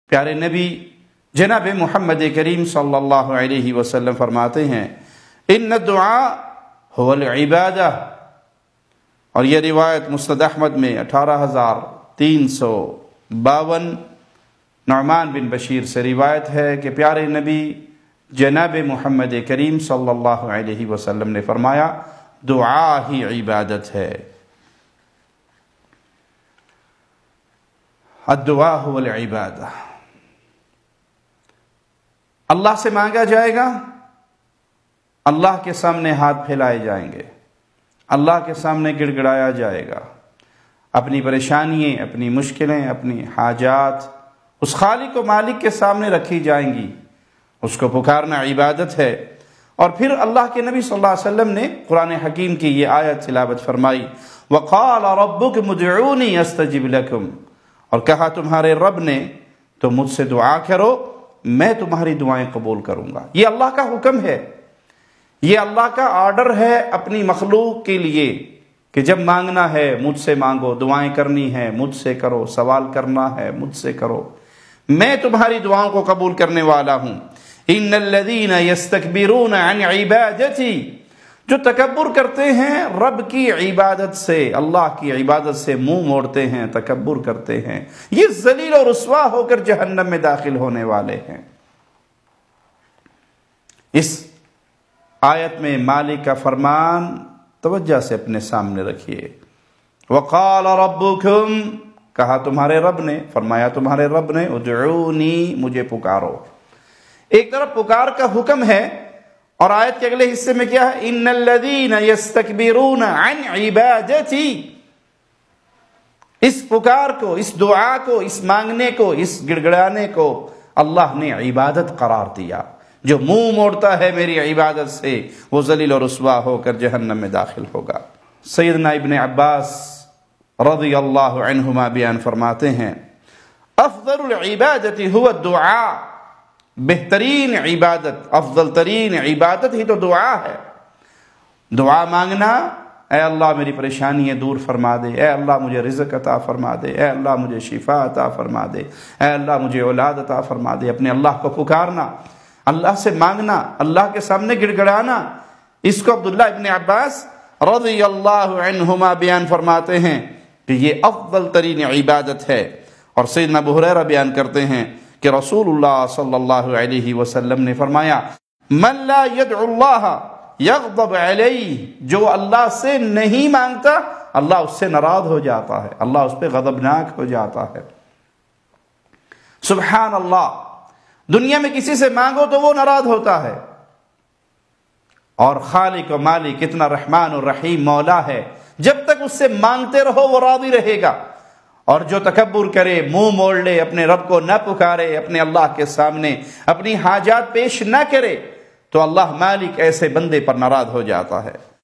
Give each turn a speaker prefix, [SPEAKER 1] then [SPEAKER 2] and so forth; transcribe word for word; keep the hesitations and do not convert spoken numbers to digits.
[SPEAKER 1] پیارے نبی جناب محمد کریم صلی اللہ علیہ وسلم فرماتے ہیں ان الدعاء هو العبادہ، اور یہ روایت مسند احمد میں اٹھارہ ہزار تین سو باون نعمان بن بشیر سے روایت ہے کہ پیارے نبی جناب محمد کریم صلی اللہ علیہ وسلم نے فرمایا دعا ہی عبادت ہے۔ الدعاء هو العبادہ، اللہ سے مانگا جائے گا، اللہ کے سامنے ہاتھ پھیلائے جائیں گے، اللہ کے سامنے گڑ گڑایا جائے گا، اپنی پریشانیاں، اپنی مشکلیں، اپنی حاجات اس خالق و مالک کے سامنے رکھی جائیں گی، اس کو پکارنا عبادت ہے۔ اور پھر اللہ کے نبی صلی اللہ علیہ وسلم نے قرآن حکیم کی یہ آیت تلاوت فرمائی وَقَالَ رَبُّكُمُ ادْعُونِي أَسْتَجِبْ لَكُمْ، اور کہا تمہارے رب نے تو مجھ سے دعا کرو، میں تمہاری دعائیں قبول کروں گا۔ یہ اللہ کا حکم ہے، یہ اللہ کا آرڈر ہے اپنی مخلوق کے لیے کہ جب مانگنا ہے مجھ سے مانگو، دعائیں کرنی ہے مجھ سے کرو، سوال کرنا ہے مجھ سے کرو، میں تمہاری دعاؤں کو قبول کرنے والا ہوں۔ ان الذین یستکبرون عن عبادتی، جو تکبر کرتے ہیں رب کی عبادت سے، اللہ کی عبادت سے منہ موڑتے ہیں، تکبر کرتے ہیں، یہ ذلیل و رسوا ہو کر جہنم میں داخل ہونے والے ہیں۔ اس آیت میں مالک کا فرمان توجہ سے اپنے سامنے رکھیے۔ وقال ربکم، کہا تمہارے رب نے، فرمایا تمہارے رب نے ادعونی، مجھے پکارو۔ ایک طرف پکار کا حکم ہے، اور آیت کے اگلے حصے میں کیا ہے؟ ان الذین یستکبرون عن عبادتی، اس پکار کو، اس دعا کو، اس مانگنے کو، اس گڑ گڑانے کو اللہ نے عبادت قرار دیا۔ جو منہ موڑتا ہے میری عبادت سے وہ ذلیل و رسوا ہو کر جہنم میں داخل ہوگا۔ سیدنا ابن عباس رضی اللہ عنہما بیان فرماتے ہیں افضل العبادت هو الدعاء، بہترین عبادت، افضل ترین عبادت ہی تو دعا ہے۔ دعا مانگنا، اے اللہ میری پریشانیاں دور فرما دے، اے اللہ مجھے رزق عطا فرما دے، اے اللہ مجھے شفا عطا فرما دے، اے اللہ مجھے اولاد عطا فرما دے، اپنے اللہ کو پکارنا، اللہ سے مانگنا، اللہ کے سامنے گڑ گڑانا، اس کو عبداللہ ابن عباس رضی اللہ عنہما بیان فرماتے ہیں کہ یہ افضل ترین عبادت ہے۔ اور سیدنا ابو ہریرہ بیان کرتے ہیں کہ رسول اللہ صلی اللہ علیہ وسلم نے فرمایا من لا يدعو اللہ یغضب علیہ، جو اللہ سے نہیں مانگتا اللہ اس سے ناراض ہو جاتا ہے، اللہ اس پہ غضبناک ہو جاتا ہے۔ سبحان اللہ، دنیا میں کسی سے مانگو تو وہ ناراض ہوتا ہے، اور خالق و مالک اتنا رحمان و رحیم مولا ہے، جب تک اس سے مانگتے رہو وہ راضی رہے گا۔ اور جو تکبر کرے، منہ موڑ لے، اپنے رب کو نہ پکارے، اپنے اللہ کے سامنے اپنی حاجات پیش نہ کرے، تو اللہ مالک ایسے بندے پر ناراض ہو جاتا ہے۔